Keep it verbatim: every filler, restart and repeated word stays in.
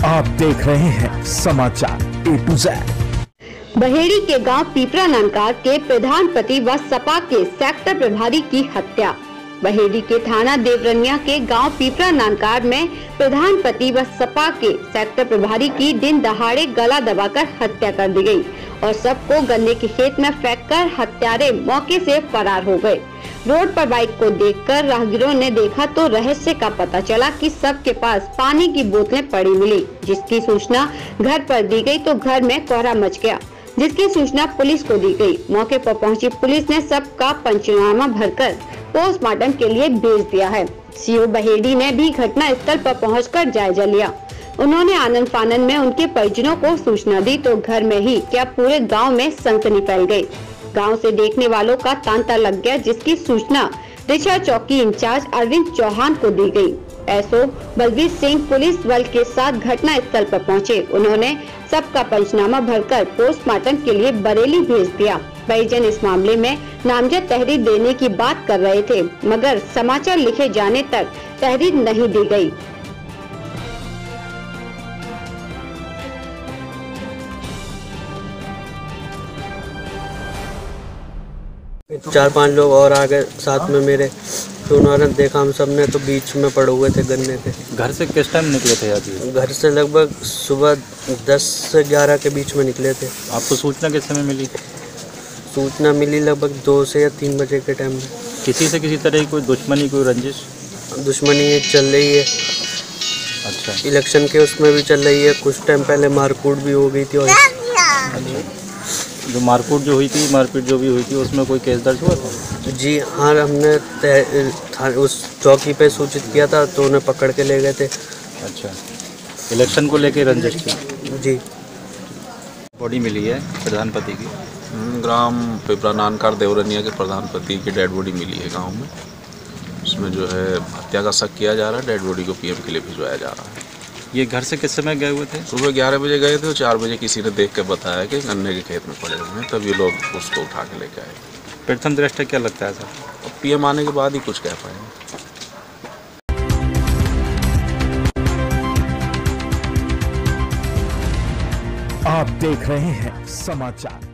आप देख रहे हैं समाचार ए टू जेड। बहेड़ी के गांव पीपरा नानकार के प्रधान पति व सपा के सेक्टर प्रभारी की हत्या। बहेड़ी के थाना देवरनिया के गांव पीपरा नानकार में प्रधान पति व सपा के सेक्टर प्रभारी की दिन दहाड़े गला दबाकर हत्या कर दी गई और सबको गन्ने के खेत में फेंककर हत्यारे मौके से फरार हो गए। रोड पर बाइक को देखकर राहगीरों ने देखा तो रहस्य का पता चला कि सबके पास पानी की बोतलें पड़ी मिली। जिसकी सूचना घर पर दी गई तो घर में कोहरा मच गया, जिसकी सूचना पुलिस को दी गई। मौके पर पहुंची पुलिस ने सबका पंचनामा भरकर पोस्टमार्टम के लिए भेज दिया है। सीओ बहेड़ी ने भी घटना स्थल पर पहुंचकर जायजा लिया। उन्होंने आनन फानन में उनके परिजनों को सूचना दी तो घर में ही क्या पूरे गांव में सनसनी फैल गई। गांव से देखने वालों का तांता लग गया, जिसकी सूचना रिचा चौकी इंचार्ज अरविंद चौहान को दी गई। एसओ बलबीर सिंह पुलिस बल के साथ घटना स्थल पर पहुंचे। उन्होंने सबका पंचनामा भरकर पोस्टमार्टम के लिए बरेली भेज दिया। परिजन इस मामले में नामजद तहरीर देने की बात कर रहे थे, मगर समाचार लिखे जाने तक तहरीर नहीं दी गई। चार पांच लोग और आ गए साथ में मेरे, तो उन्होंने देखा हम सब ने, तो बीच में पड़े हुए थे गन्ने के। घर से किस टाइम निकले थे अभी? घर से लगभग सुबह दस से ग्यारह के बीच में निकले थे। आपको सूचना किस समय मिली? सूचना मिली लगभग दो से या तीन बजे के टाइम में। किसी से किसी तरह की कोई दुश्मनी, कोई रंजिश? दुश्मनी चल रही है। अच्छा। इलेक्शन के उसमें भी चल रही है। कुछ टाइम पहले मारकूट भी हो गई थी। और अच्छा, जो मारकूट जो हुई थी, मारपीट जो भी हुई थी, उसमें कोई केस दर्ज हुआ था? जी हाँ, हमने उस चौकी पे सूचित किया था तो उन्हें पकड़ के ले गए थे। अच्छा, इलेक्शन को लेके रंजिश थी? जी। बॉडी मिली है प्रधानपति की? ग्राम पिपरा नानकार देवरनिया के प्रधानपति की डेड बॉडी मिली है गांव में। इसमें जो है हत्या का शक किया जा रहा है। डेड बॉडी को पीएम के लिए भिजवाया जा रहा है। ये घर से किस समय गए हुए थे? सुबह ग्यारह बजे गए थे और चार बजे किसी ने देख के बताया कि गन्ने के खेत में पड़े हुए हैं, तभी लोग उसको उठा के लेके आए। प्रथम दृष्टया क्या लगता है सर? और पीएम आने के बाद ही कुछ कह पाएंगे। आप देख रहे हैं समाचार